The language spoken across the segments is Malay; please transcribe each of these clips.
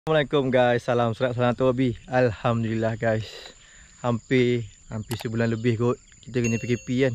Assalamualaikum guys, salam serat salam Tobi. Alhamdulillah guys, hampir sebulan lebih kot kita kena PKP kan.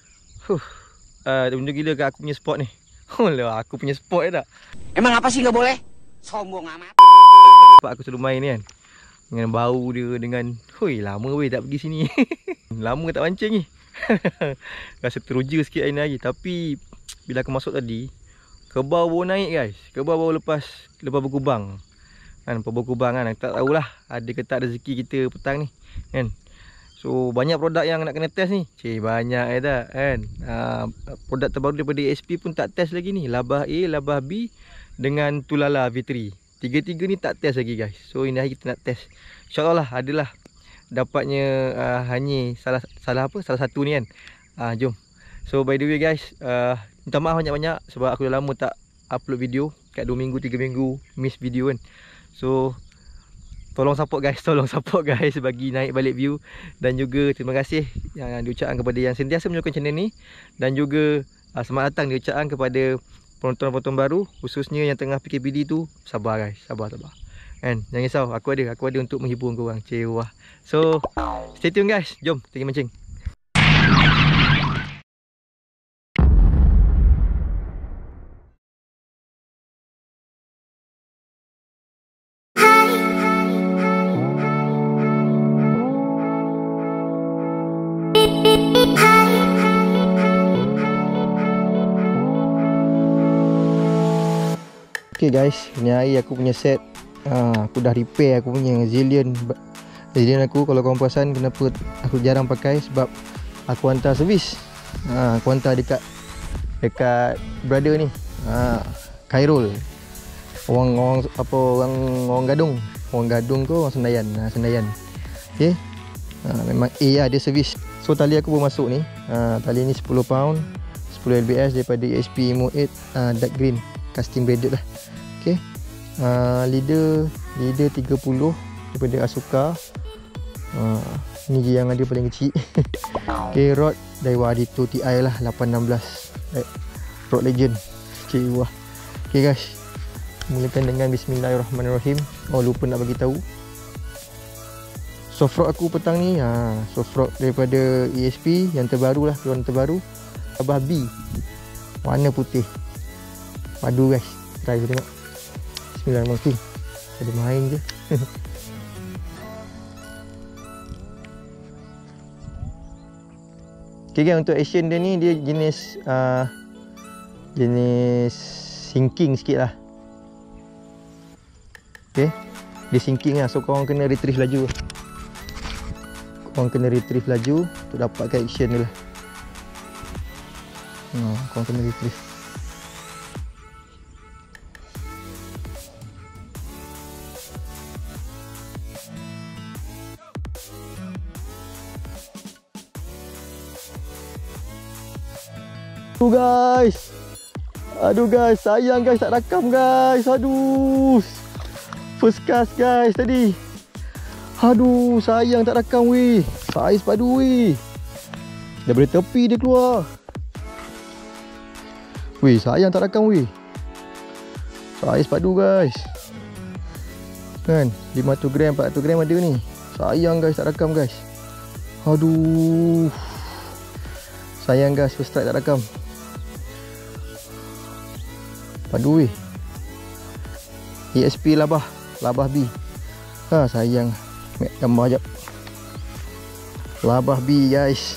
Benda gila kat aku punya spot ni. Lah aku punya spot tak. Emang apa sih nggak boleh? Sombong amat. Sebab aku selalu main ni kan, dengan bau dia, dengan lama weh tak pergi sini. Lama tak mancing ni. Rasa teruja sikit hari ni lagi. Tapi bila aku masuk tadi, kebau baru naik guys. Kebau baru lepas berkubang kan, berkubang kan. Tak tahulah ada ke tak rezeki kita petang ni kan. So banyak produk yang nak kena test ni. Banyak tak kan. Produk terbaru daripada ASP pun tak test lagi ni. Labah A, Labah B dengan Tulala V3. Tiga-tiga ni tak test lagi guys. So ini hari kita nak test. InsyaAllah lah adalah dapatnya hanya salah satu ni kan. Jom. So by the way guys, minta maaf banyak-banyak sebab aku dah lama tak upload video. Kat 2 minggu 3 minggu miss video kan. So tolong support guys bagi naik balik view. Dan juga terima kasih yang diucapkan kepada yang sentiasa menyokong channel ni. Dan juga selamat datang diucapkan kepada penonton-penonton baru, khususnya yang tengah PKPD tu. Sabar guys, sabar kan, jangan risau, aku ada untuk menghibur korang. Wah. So stay tune guys, jom pergi mancing. Okay guys, ni hari aku punya set. Aku dah repair aku punya Zillion aku. Kalau korang perasan kenapa aku jarang pakai, sebab aku hantar servis. Aku hantar dekat brother ni, Khairul. Orang Gadung. Orang Gadung tu orang Senayan. Senayan. Okay. Memang A lah dia servis. So tali aku baru masuk ni. Tali ni 10 pound, 10 lbs daripada ESP Emo 8 dark green, custom braided lah. Okay. Leader 30 daripada Asuka. Ni je yang ada paling kecil. Okay, rod dari Wadito TI lah, 816 Rod Legend. Wah. Okay guys, mulakan dengan bismillahirrahmanirrahim. Lupa nak bagi tahu soft rod aku petang ni. Soft rod daripada ESP yang terbaru lah, keluaran terbaru, Labah B, warna putih. Padu guys, try kita tengok. Bismillahirrahmanirrahim. Ada main je. Okay guys, untuk action dia ni, dia jenis sinking sikit lah. Okay, dia sinking lah. So korang kena retrieve laju. Untuk dapatkan action dia lah. Korang kena retrieve. Aduh guys, sayang guys tak rakam guys. Aduh, first cast guys tadi. Aduh, sayang tak rakam weh. Saiz padu weh. Daripada tepi dia keluar. Weh, sayang tak rakam weh. Saiz padu guys. Kan, 500 gram, 400 gram ada ni. Sayang guys tak rakam guys. Aduh, sayang guys, first strike tak rakam. Padu weh. ESP Labah B. Sayang. Mek gambar jap. Labah B guys.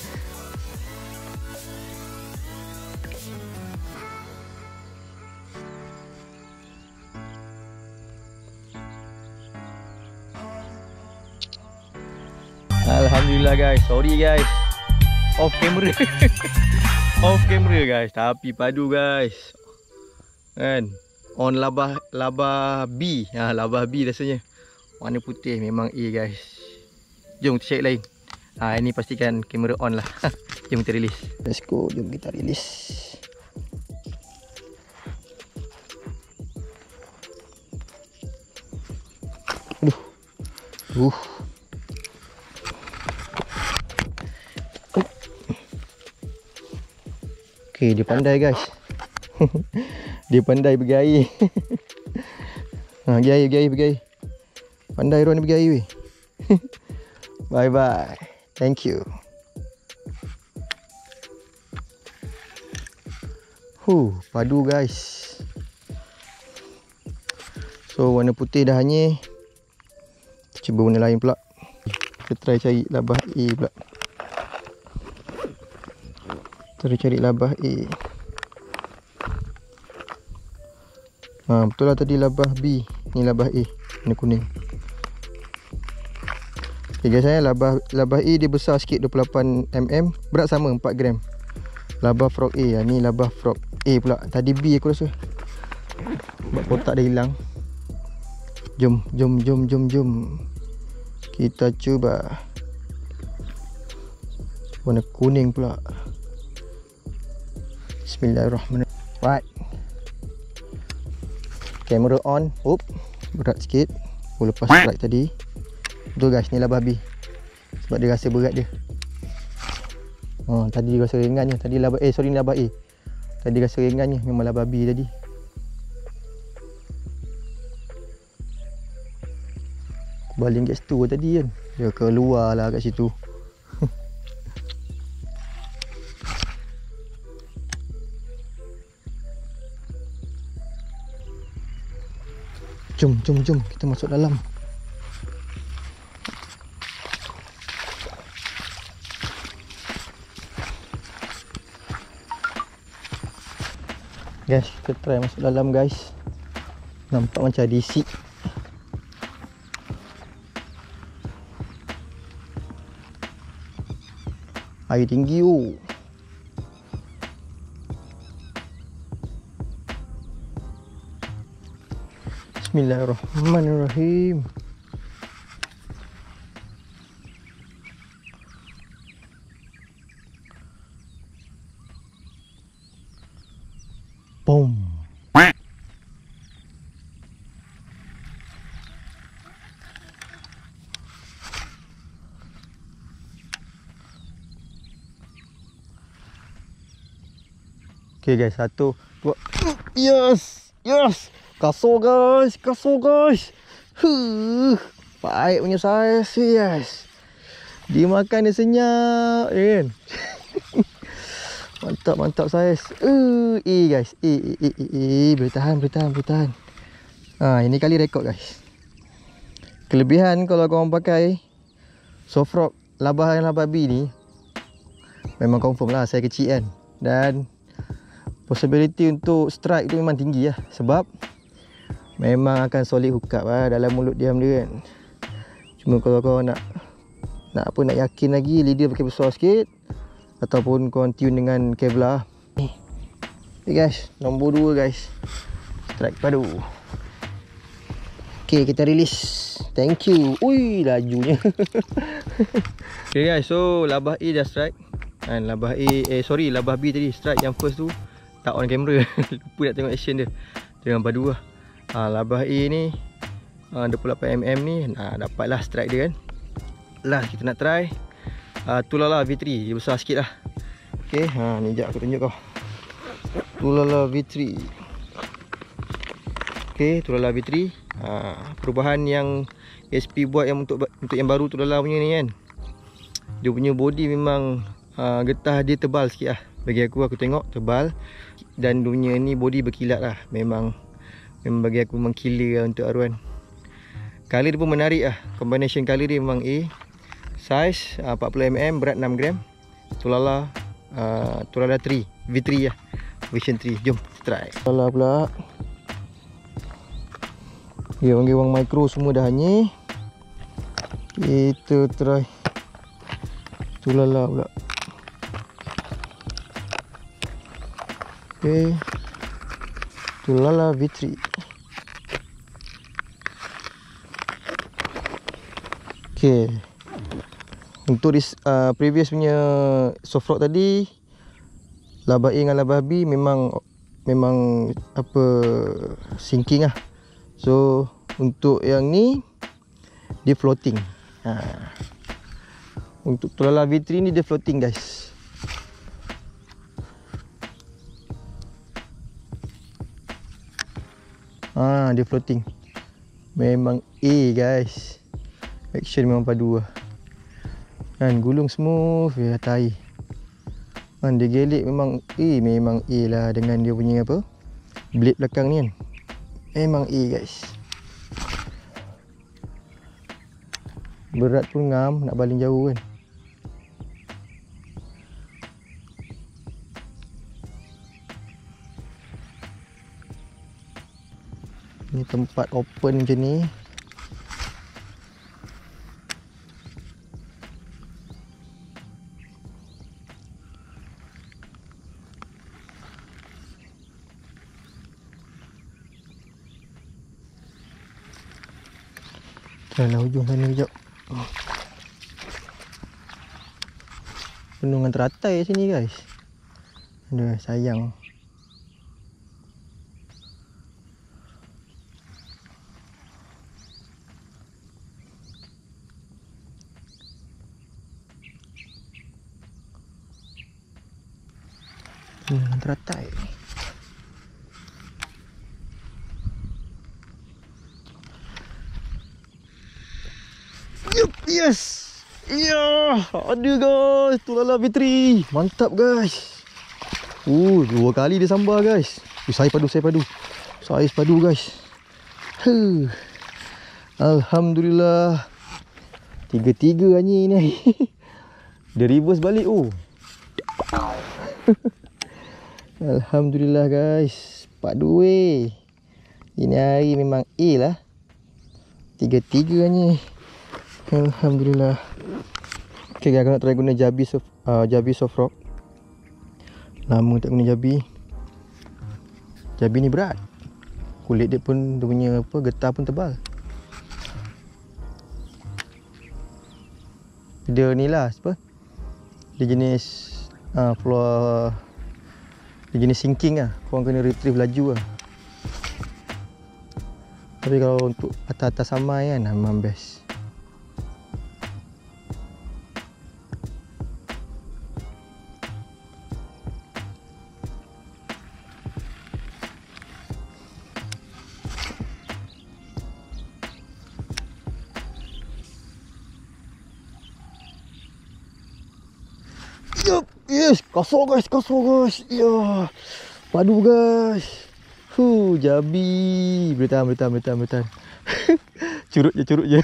Alhamdulillah guys. Sorry guys, off camera. Off camera guys. Tapi padu guys kan. On Labah B. Labah B rasanya. Warna putih, memang A guys. Jom kita check lain. Ini pastikan kamera on lah. Jom kita release. Let's go, jom kita release. Aduh. Okay, dia pandai guys. Dia pandai bergaya. Pergi air. Pandai Ron pergi air weh. Bye. Thank you. Padu guys. So warna putih dah hanyir. Cuba warna lain pula. Kita try cari labah A pula. Cari labah A. Betul lah tadi labah B. Ni labah A. Warna kuning. Okay guys, labah A dia besar sikit 28mm. Berat sama 4 gram. Labah frog A. Ni labah frog A pula. Tadi B aku rasa. Sebab kotak dah hilang. Jom. Kita cuba. Warna kuning pula. Bismillahirrahmanirrahim. Right. Kamera on. Berat sikit. Lepas strike tadi. Betul guys, ni labah B. Sebab dia rasa berat dia. Tadi dia rasa ringannya. Tadi labah A. Sorry, ni labah A. Tadi rasa ringannya. Memang labah B tadi. Aku baling kat situ tadi kan. Dia keluar lah kat situ. Jom. Kita masuk dalam. Guys, kita try masuk dalam guys. Nampak macam ada isi. Air tinggi Bismillahirrahmanirrahim. Boom. Okay guys, 1, 2. Yes. Kasar guys. Baik punya saiz. Yes. Dia makan dia senyap kan. Mantap saiz. Guys. Boleh tahan. Ini kali rekod guys. Kelebihan kalau korang pakai soft rock labah B ni, memang confirm lah saya kecil kan. Dan possibility untuk strike tu memang tinggi lah. Sebab memang akan solid hook up lah dalam mulut diam dia kan. Cuma kalau kau nak yakin lagi, leader pakai besar sikit, ataupun kau tune dengan Kevlar. Okay guys, nombor 2 guys. Strike padu. Okay, kita release. Thank you. Lajunya. Okay guys, so labah A dah strike. Labah B tadi strike yang first tu. Tak on kamera. Lupa nak tengok action dia. Dengan padu lah. Labah A ni 28mm ni dapatlah strike dia kan. Last kita nak try Tulala V3. Dia besar sikit lah. Okay, ni sekejap aku tunjuk kau. Tulala V3. Okay, Tulala V3. Perubahan yang SP buat yang untuk yang baru Tulala punya ni kan. Dia punya body memang getah dia tebal sikit lah. Bagi aku tengok tebal. Dan dunia ni body berkilat lah. Memang bagi aku memang killer lah untuk Aruan. Color dia pun menarik lah. Combination color dia memang A. Size 40mm, berat 6 gram. Tulala 3 V3 lah. Version 3. Jom try. Tulala pula. Ya, wang micro semua dah hanyir. Kita try Tulala pula. Okay, Tulala V3. Okay, untuk previous punya soft rock tadi, labah A dengan labah B memang sinking lah. So untuk yang ni dia floating. Untuk Tulala V3 ni dia floating guys. Dia floating. Memang A guys. Action memang padu lah. Kan gulung smooth je atas air. Kan dia gelik memang A lah dengan dia punya apa? Blade belakang ni kan. Memang A guys. Berat pun ngam nak baling jauh kan. Ni tempat open macam ni. Dalam hujung sana kejap. Penuh dengan teratai sini guys. Aduh sayang. Penuh dengan teratai. Yup, yes. Ya, ada guys. Tulala bateri. Mantap guys. 2 kali dia sambar guys. Saya padu. Saiz padu guys. Alhamdulillah. 3 anjing ni. Dia reverse balik. Alhamdulillah guys. Padu weh. Ini hari memang A lah. 3 anjing. Alhamdulillah. Okay guys, aku nak try guna Jabi soft rock. Lama tak guna Jabi. Jabi ni berat. Kulit dia pun, dia punya apa, getah pun tebal. Dia ni lah apa? Dia jenis floor. Dia jenis sinking lah. Korang kena retrieve laju lah. Tapi kalau untuk atas-atas samai kan memang best. Yup, yes, kasar guys. Ya, padu guys. Jabi. Boleh tahan. Curut je.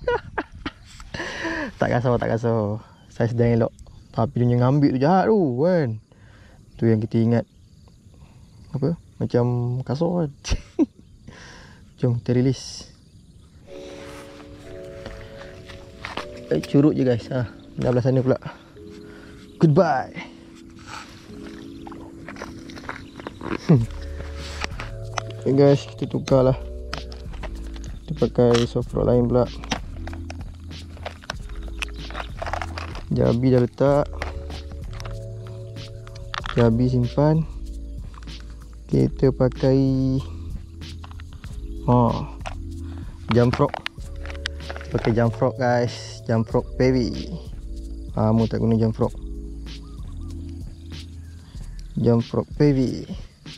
Tak kasar. Saya sedang elok. Tapi dia ngambil tu jahat tu kan. Tu yang kita ingat. Apa? Macam kasar kan. Jom kita release. Curut je guys. Dah belah sana pula. Goodbye. Okay guys, kita tukar lah. Kita pakai soft rock lain pula. Jabi dah letak. Jabi simpan. Kita pakai jump rock. Pakai jump rock guys. Jump rock baby. Kamu tak guna jump rock. Jump rock baby.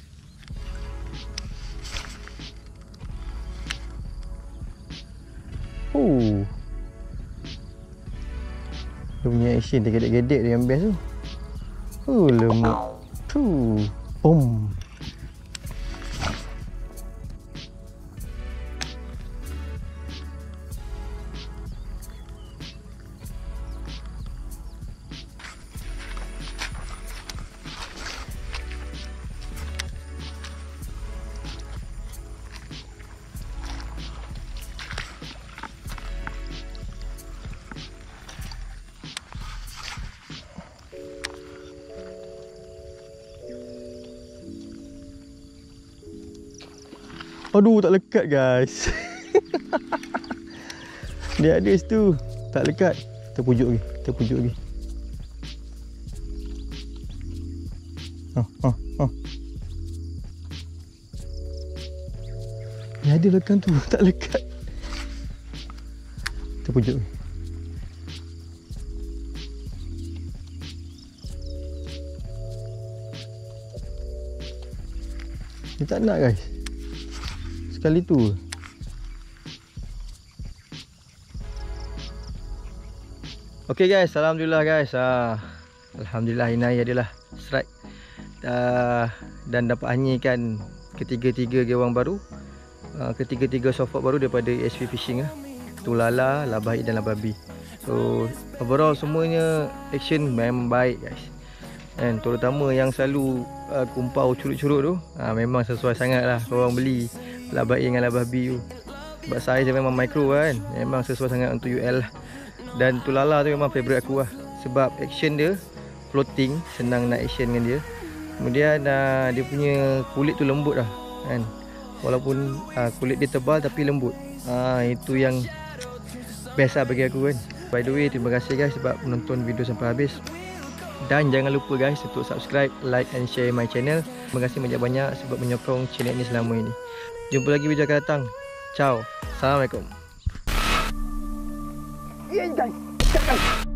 Dia punya action dia gedek-gedek dia yang best tu. Lemuk. Boom. Aduh, tak lekat guys. Dia ada situ. Tak lekat. Terpujuk lagi. Dia ada belakang tu. Tak lekat. Terpujuk lagi. Dia tak nak guys. Sekali tu. Okay guys, alhamdulillah guys. Alhamdulillah Inai adalah strike dan dapat hanyikan ketiga-tiga gewang baru, ketiga-tiga softbox baru daripada ESP Fishing Tulala, Labahit dan Lababi. So overall semuanya action memang baik guys. And terutama yang selalu kumpau curut-curut tu, memang sesuai sangat lah korang beli Labahit dengan Lababi tu. Sebab saiz dia memang micro kan, memang sesuai sangat untuk UL lah. Dan Tulala tu memang favourite aku lah, sebab action dia floating, senang nak action dengan dia. Kemudian dia punya kulit tu lembut lah kan. Walaupun kulit dia tebal tapi lembut. Itu yang best lah bagi aku kan. By the way, terima kasih guys sebab menonton video sampai habis. Dan jangan lupa guys untuk subscribe, like and share my channel. Terima kasih banyak-banyak sebab menyokong channel ni selama ini. Jumpa lagi video akan datang. Ciao. Assalamualaikum. Iya guys.